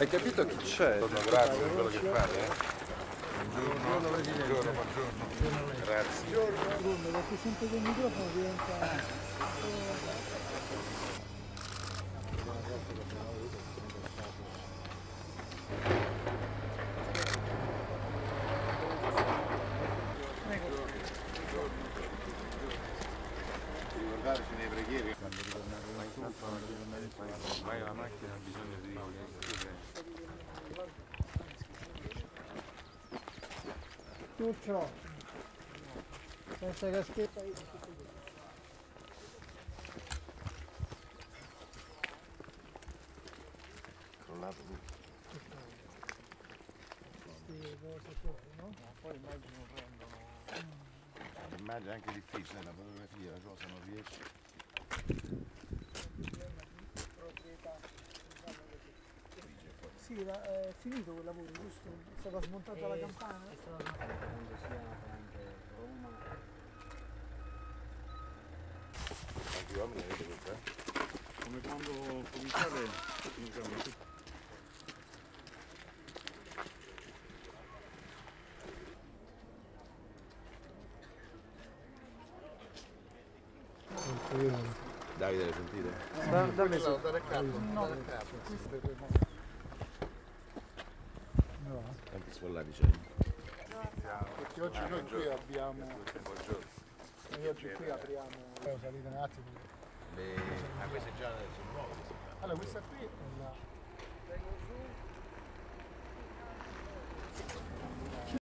Hai capito chi c'è? Grazie per quello che fate. Buongiorno, buongiorno. Grazie. Buongiorno, perché sempre che il microfono diventa... Ricordateci nei preghiere. Vai alla macchina, ha bisogno di Ciuccio, senza caschetta. Crollato tutto. Queste cose fuori, no? Poi immagino prendono... L'immagine è anche difficile, la fotografia, la cosa non riesce. Proprietà. Sì, è finito quel lavoro, giusto? È stata smontata la campana? È stata smontata quando si apre anche Roma. Quanti uomini avete con te? come quando cominciate, diciamo, Davide, le sentite? Dammi su. Tanti sfollati c'è. Perché oggi noi qui abbiamo... Buongiorno. Noi oggi qui apriamo... Salite un attimo. Queste già sono nuove. Allora questa qui è la...